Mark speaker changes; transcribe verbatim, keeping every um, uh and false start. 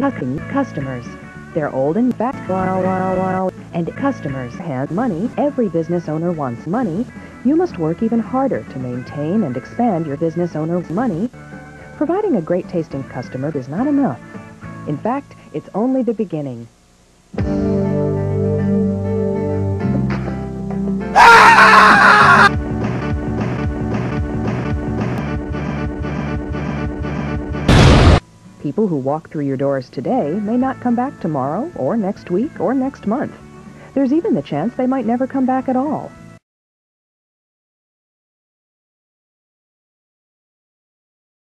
Speaker 1: customers. They're old and fat, and customers have money. Every business owner wants money. You must work even harder to maintain and expand your business owner's money. Providing a great-tasting customer is not enough. In fact, it's only the beginning. People who walk through your doors today may not come back tomorrow, or next week, or next month. There's even the chance they might never come back at all.